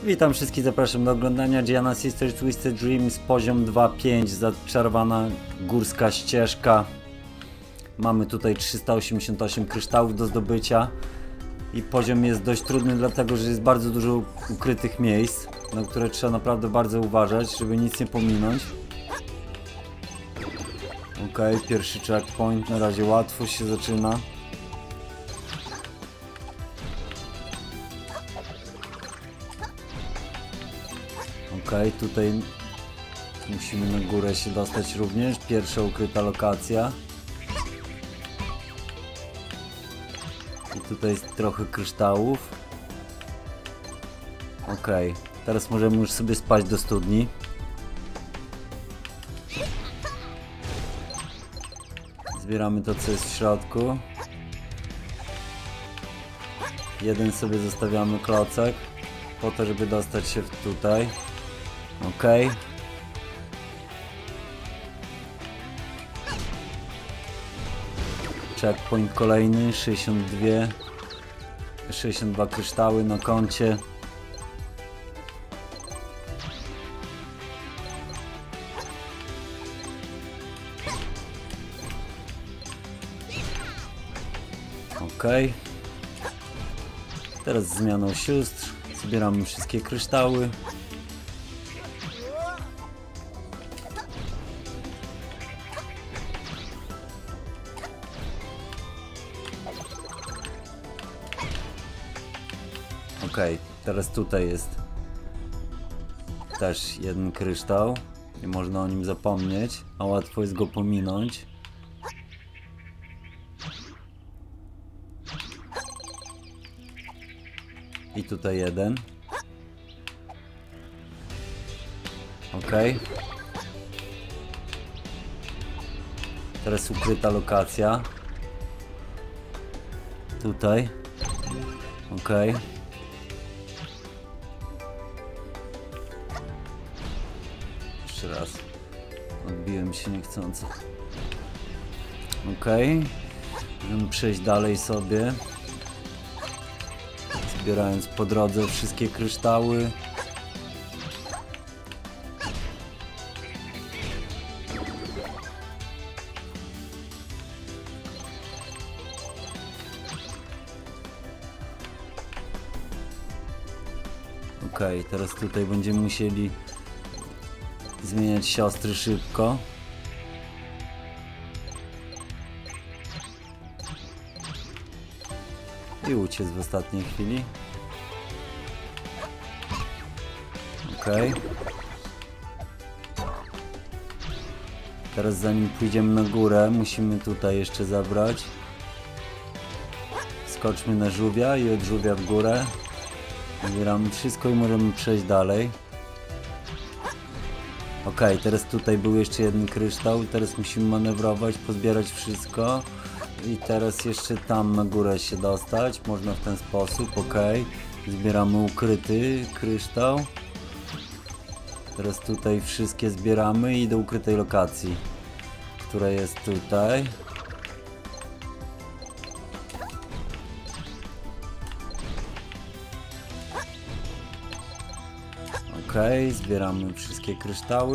Witam wszystkich, zapraszam do oglądania Giana Sisters Twisted Dreams, poziom 2.5, zaczarowana górska ścieżka. Mamy tutaj 388 kryształów do zdobycia i poziom jest dość trudny, dlatego że jest bardzo dużo ukrytych miejsc, na które trzeba naprawdę bardzo uważać, żeby nic nie pominąć. Ok, pierwszy checkpoint, na razie łatwo się zaczyna. Ok, tutaj musimy na górę się dostać również. Pierwsza ukryta lokacja. I tutaj jest trochę kryształów. Ok, teraz możemy już sobie spaść do studni. Zbieramy to, co jest w środku. Jeden sobie zostawiamy klocek po to, żeby dostać się tutaj. Ok. Checkpoint kolejny, 62 kryształy na koncie. Ok. Teraz z zmianą sióstr zbieramy wszystkie kryształy. Ok, teraz tutaj jest też jeden kryształ. Nie można o nim zapomnieć, a łatwo jest go pominąć. I tutaj jeden. Ok. Teraz ukryta lokacja. Tutaj. Ok. Jeszcze raz. Odbiłem się niechcąco. Ok. Możemy przejść dalej sobie. Zbierając po drodze wszystkie kryształy. Ok, teraz tutaj będziemy musieli zmieniać siostry szybko. I uciec w ostatniej chwili. Ok. Teraz zanim pójdziemy na górę, musimy tutaj jeszcze zabrać. Skoczmy na żółwia i od żółwia w górę. Zbieramy wszystko i możemy przejść dalej. Ok, teraz tutaj był jeszcze jeden kryształ. Teraz musimy manewrować, pozbierać wszystko. I teraz jeszcze tam na górę się dostać. Można w ten sposób, ok. Zbieramy ukryty kryształ. Teraz tutaj wszystkie zbieramy i do ukrytej lokacji, która jest tutaj. Ok, zbieramy wszystkie kryształy.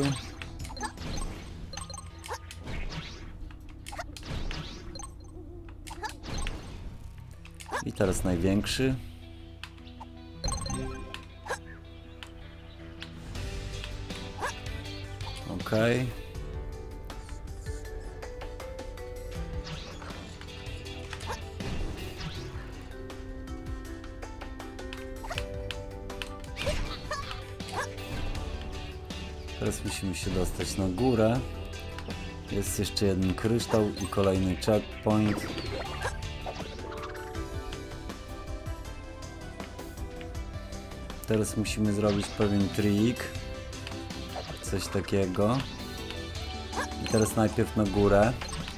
I teraz największy. Ok. Teraz musimy się dostać na górę. Jest jeszcze jeden kryształ i kolejny checkpoint. Teraz musimy zrobić pewien trik. Coś takiego. I teraz najpierw na górę.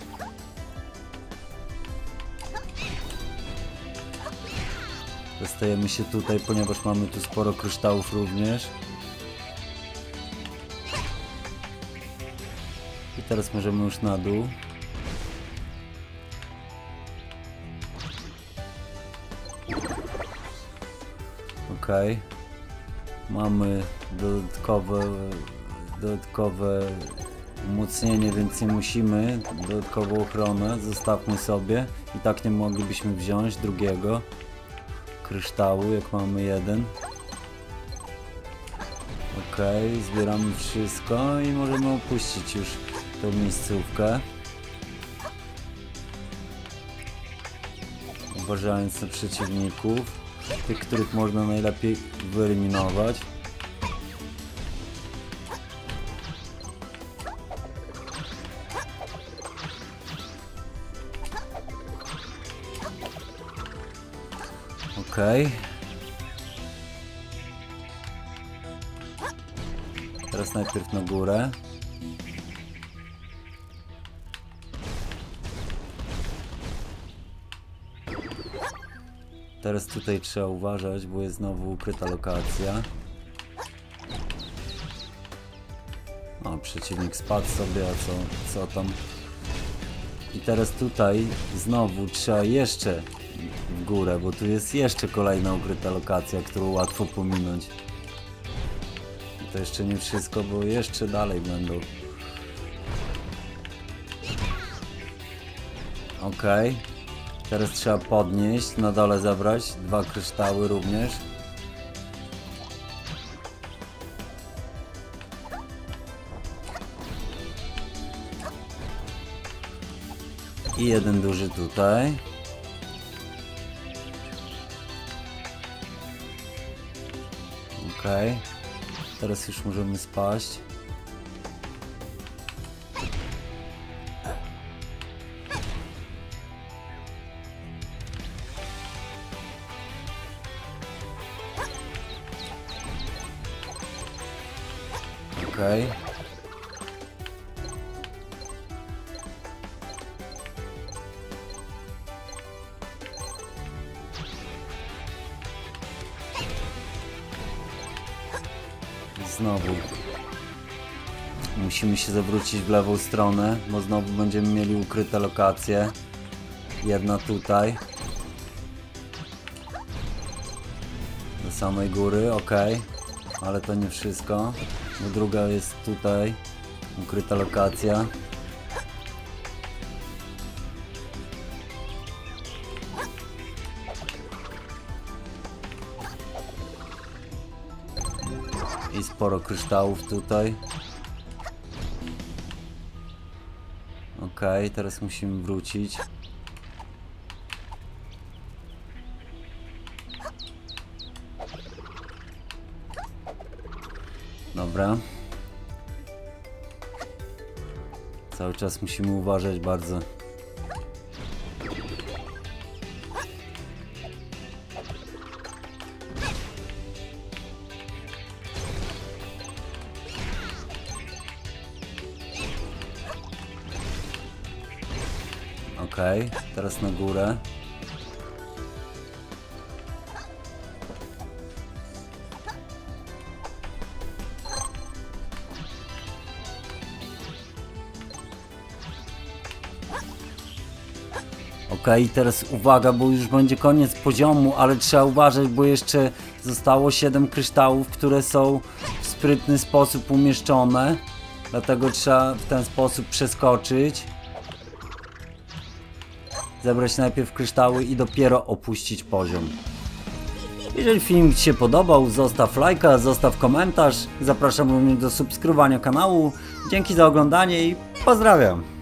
Dostajemy się tutaj, ponieważ mamy tu sporo kryształów również. I teraz możemy już na dół. Ok. Mamy dodatkowe umocnienie, więc nie musimy. Dodatkową ochronę zostawmy sobie. I tak nie moglibyśmy wziąć drugiego kryształu, jak mamy jeden. Ok, zbieramy wszystko i możemy opuścić już tę miejscówkę. Uważając na przeciwników, tych, których można najlepiej wyeliminować. Ok. Teraz najpierw na górę. Teraz tutaj trzeba uważać, bo jest znowu ukryta lokacja. O, przeciwnik spadł sobie, a co tam? I teraz tutaj znowu trzeba jeszcze w górę, bo tu jest jeszcze kolejna ukryta lokacja, którą łatwo pominąć. I to jeszcze nie wszystko, bo jeszcze dalej będą. Ok. Teraz trzeba podnieść, na dole zabrać 2 kryształy również. I jeden duży tutaj. Ok. Teraz już możemy spaść. Okej. Znowu musimy się zawrócić w lewą stronę, bo znowu będziemy mieli ukryte lokacje. Jedna tutaj. Do samej góry, ok. Ale to nie wszystko, bo druga jest tutaj. Ukryta lokacja. I sporo kryształów tutaj. Ok, teraz musimy wrócić. Dobra. Cały czas musimy uważać bardzo. Ok, teraz na górę. Ok, teraz uwaga, bo już będzie koniec poziomu, ale trzeba uważać, bo jeszcze zostało 7 kryształów, które są w sprytny sposób umieszczone. Dlatego trzeba w ten sposób przeskoczyć. Zebrać najpierw kryształy i dopiero opuścić poziom. Jeżeli film Ci się podobał, zostaw lajka, zostaw komentarz. Zapraszam również do subskrybowania kanału. Dzięki za oglądanie i pozdrawiam.